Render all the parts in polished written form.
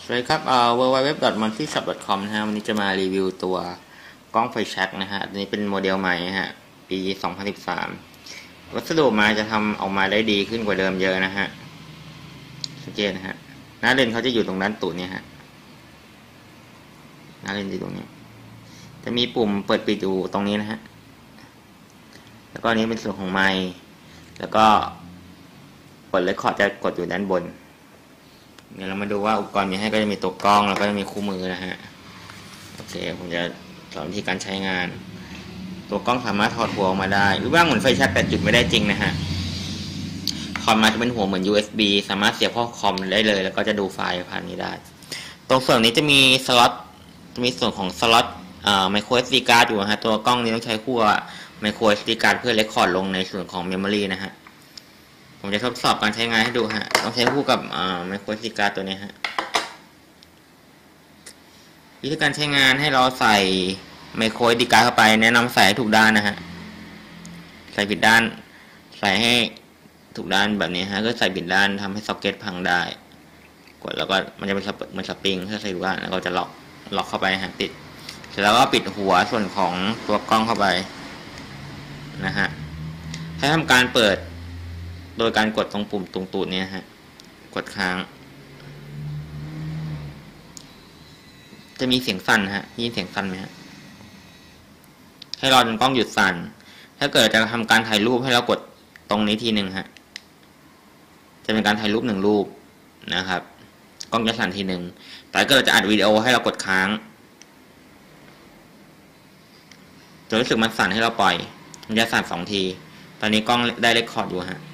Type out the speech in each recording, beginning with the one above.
สวัสดีครับwww.montyshop.com นะฮะวันนี้จะมารีวิวตัวกล้องไฟแช็กนะฮะอันนี้เป็นโมเดลใหม่นะฮะปี 2013 วัสดุมาจะทำออกมาได้ดีขึ้นกว่าเดิมเยอะนะฮะสังเกตนะฮะหน้าเลนเขาจะอยู่ตรงด้านตูดเนี่ยฮะหน้าเลนอยู่ตรงนี้จะมีปุ่มเปิดปิดอยู่ตรงนี้นะฮะแล้วก็นี้เป็นส่วนของไมค์แล้วก็กดเรคคอร์ดจะกดอยู่ด้านบนเดี๋ยวเรามาดูว่าอุปกรณ์มีให้ก็จะมีตัวกล้องแล้วก็จะมีคู่มือนะฮะโอเคผมจะสอนวิธีการใช้งานตัวกล้องสามารถถอดหัวออกมาได้รูปร่างเหมือนไฟแช็กแต่จุดไม่ได้จริงนะฮะคอมมาจะเป็นหัวเหมือน USB สามารถเสียบเข้าคอมได้เลยแล้วก็จะดูไฟล์ผ่านนี้ได้ตรงส่วนนี้จะมีสล็อตมีส่วนของสล็อตไมโคร SD card อยู่ฮะตัวกล้องนี้ต้องใช้คู่กับไมโคร SD card เพื่อเรคคอร์ดลงในส่วนของเมมโมรีนะฮะผมจะทดสอบการใช้งานให้ดูฮะต้องใช้คู่กับไมโคร SD card ตัวนี้ฮะวิธีการใช้งานให้เราใส่ไมโคร SD card เข้าไปแนะนำใส่ให้ถูกด้านนะฮะใส่ผิดด้านใส่ให้ถูกด้านแบบนี้ฮะก็ใส่ผิดด้านทำให้ซ็อกเก็ตพังได้กดแล้วก็มันจะเป็นสปริงถ้าใส่ถูกด้านแล้วก็จะล็อกเข้าไปฮะติดเสร็จแล้วก็ปิดหัวส่วนของตัวกล้องเข้าไปนะฮะให้ทำการเปิดโดยการกดตรงปุ่มตรงตูดเนี่ยฮะกดค้างจะมีเสียงสั่นฮะยินเสียงสั่นไหมฮะให้รอจนกล้องหยุดสั่นถ้าเกิดจะทำการถ่ายรูปให้เรากดตรงนี้ทีหนึ่งฮะจะเป็นการถ่ายรูป1 รูปนะครับกล้องจะสั่นทีหนึ่งแต่ถ้าเกิดจะอัดวิดีโอให้เรากดค้างจนรู้สึกมันสั่นให้เราปล่อยมันจะสั่น2 ทีตอนนี้กล้องได้เรคคอร์ดอยู่ฮะ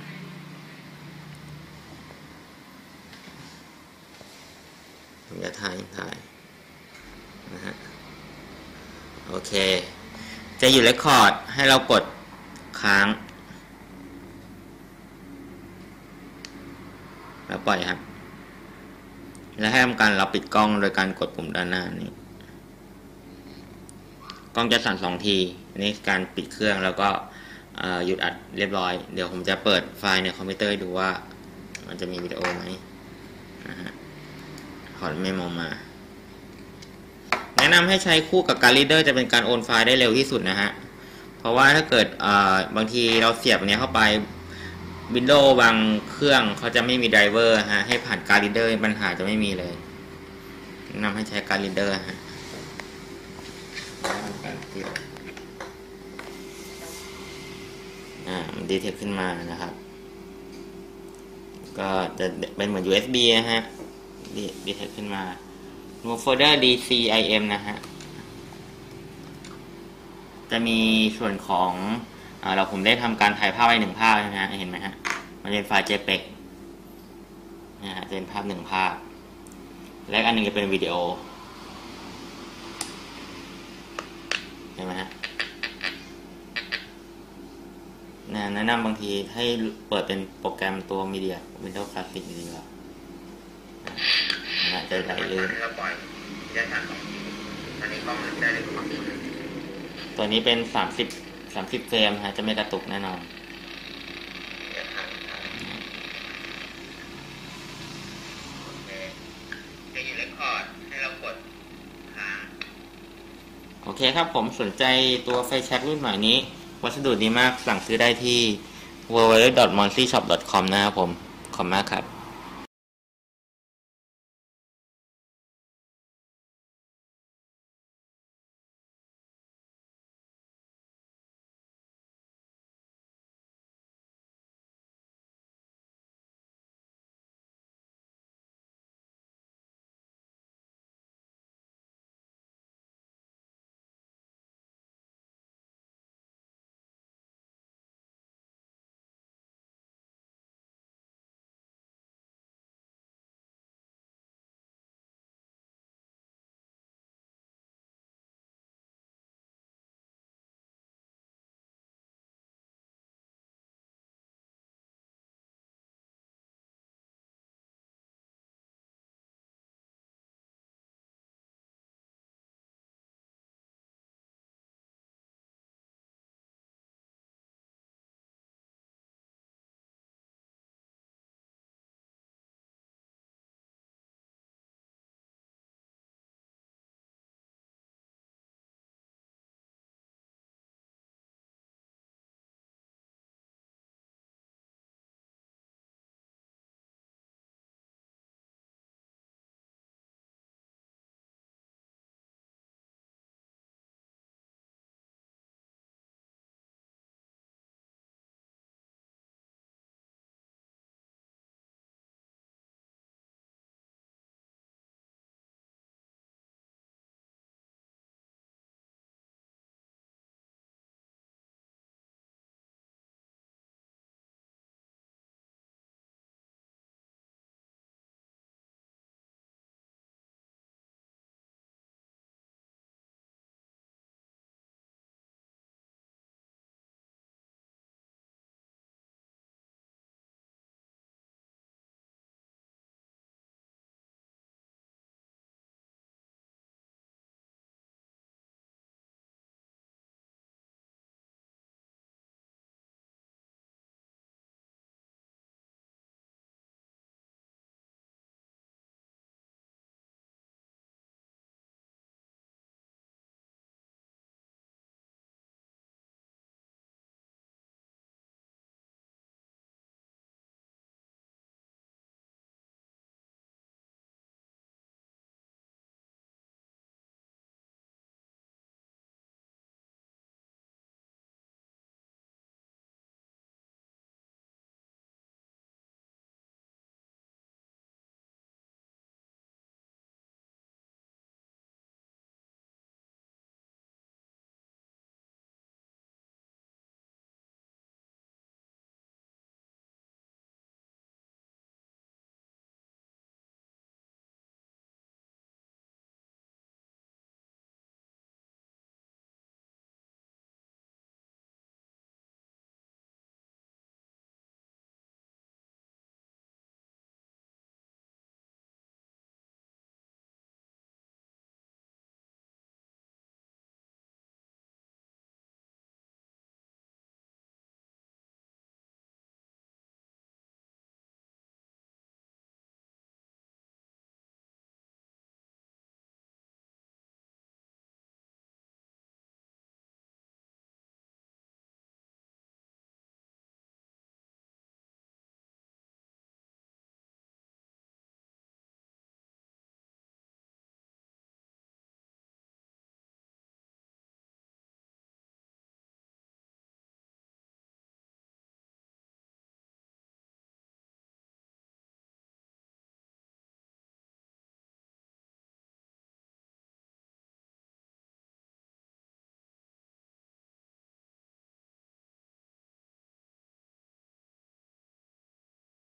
ผมจะถ่ายนะฮะโอเคจะอยู่เรคคอร์ดให้เรากดค้างแล้วปล่อยครับแล้วให้ทำการเราปิดกล้องโดยการกดปุ่มด้านหน้านี้กล้องจะสั่น2 ทีอันนี้การปิดเครื่องแล้วก็หยุดอัดเรียบร้อยเดี๋ยวผมจะเปิดไฟล์ในคอมพิวเตอร์ดูว่ามันจะมีวิดีโอไหมนะฮะถอดเมมมาแนะนำให้ใช้คู่กับการ์ดรีดเดอร์จะเป็นการโอนไฟล์ได้เร็วที่สุดนะฮะเพราะว่าถ้าเกิดบางทีเราเสียบอันนี้เข้าไป Windows บางเครื่องเขาจะไม่มีไดรเวอร์ฮะให้ผ่านการ์ดรีดเดอร์ปัญหาจะไม่มีเลยแนะนำให้ใช้การ์ดรีดเดอร์ฮะมันดีเทคขึ้นมานะครับก็จะเป็นเหมือน USB นะฮะดีเทคขึ้นมานูโฟลเดอร์ DCIM นะฮะจะมีส่วนของผมได้ทำการถ่ายภาพไว้1 ภาพนะฮะเห็นไหมฮะมันเป็นไฟล์ JPEG นะฮะจะเป็นภาพ1 ภาพและอันนึงจะเป็นวิดีโอเห็นไหมฮะแนะนำบางทีให้เปิดเป็นโปรแกรมตัว Media Windows Classic ดีกว่าจะไหลลื่นตัวนี้เป็น30 เฟรมฮะจะไม่กระตุกแน่นอนจะอยู่เรคคอร์ดให้เรากดค้างโอเคครับผมสนใจตัวไฟแช็กรุ่นใหม่นี้วัสดุดีมากสั่งซื้อได้ที่ www.montyshop.com นะครับผมขอบคุณมากครับ